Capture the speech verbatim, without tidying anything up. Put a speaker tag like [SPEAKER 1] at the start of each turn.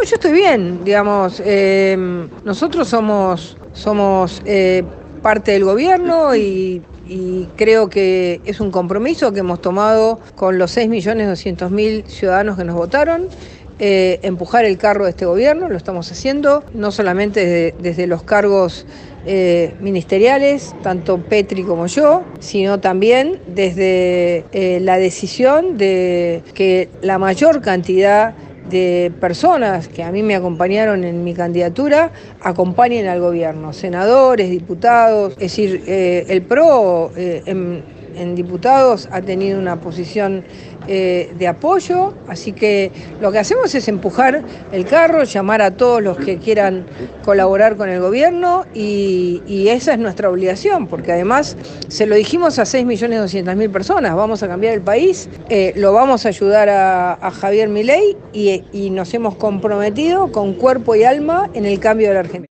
[SPEAKER 1] yo estoy bien, digamos, eh, nosotros somos, somos eh, parte del gobierno y, y creo que es un compromiso que hemos tomado con los seis millones doscientos mil ciudadanos que nos votaron. Eh, empujar el carro de este gobierno, lo estamos haciendo, no solamente desde, desde los cargos eh, ministeriales, tanto Petri como yo, sino también desde eh, la decisión de que la mayor cantidad de personas que a mí me acompañaron en mi candidatura acompañen al gobierno, senadores, diputados, es decir, eh, el P R O eh, en, en diputados ha tenido una posición eh, de apoyo, así que lo que hacemos es empujar el carro, llamar a todos los que quieran colaborar con el gobierno y, y esa es nuestra obligación, porque además se lo dijimos a seis millones doscientas mil personas, vamos a cambiar el país, eh, lo vamos a ayudar a, a Javier Milei y, y nos hemos comprometido con cuerpo y alma en el cambio de la Argentina.